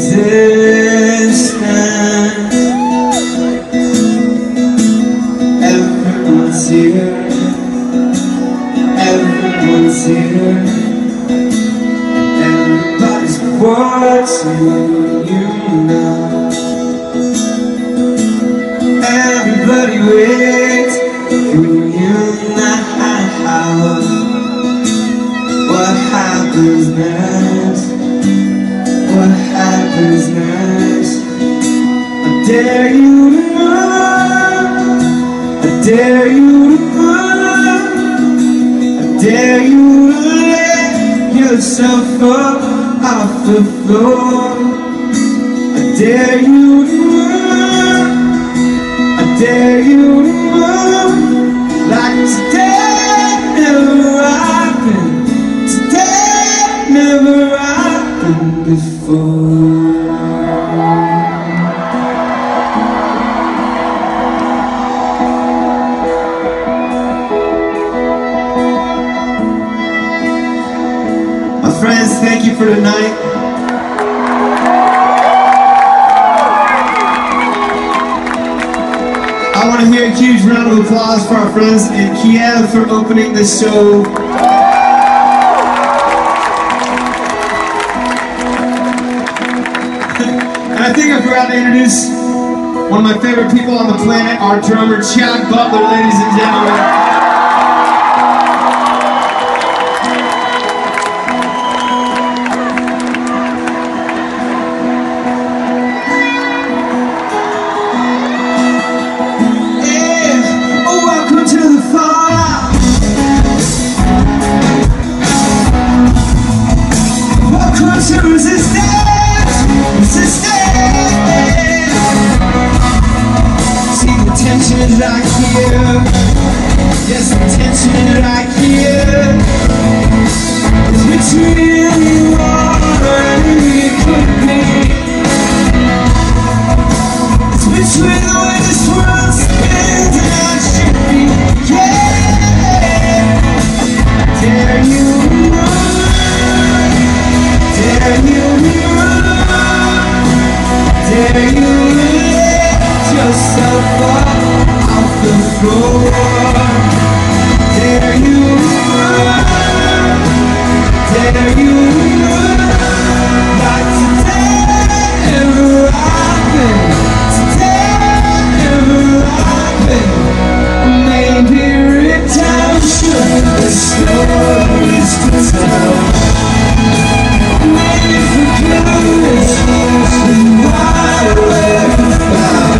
existence. Everyone's here, everyone's here. Everybody's watching you now. Everybody waits for you now. What happens next? What happens next? I dare you to run, I dare you to run, I dare you to let yourself up off the floor. I dare you to run, I dare you to run, like today never happened, today never happened before. My friends, thank you for tonight. I want to hear a huge round of applause for our friends in Kiev for opening this show. And I think I forgot to introduce one of my favorite people on the planet, our drummer Chad Butler, ladies and gentlemen. Right here, yes, the tension right here is between you and me, could be. It's between the way this world spins and I should be. Yeah, dare you run, dare you run, dare you let yourself up off the floor. Dare you run, dare you run, like today never happened, today never happened. Maybe redemption, the stories to tell. Maybe forgiveness is right where you found.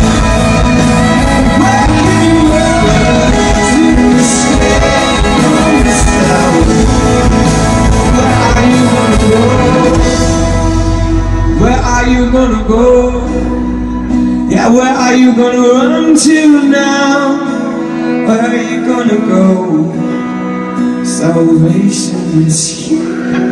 Where are you gonna go? Yeah, where are you gonna run to now? Where are you gonna go? Salvation is here.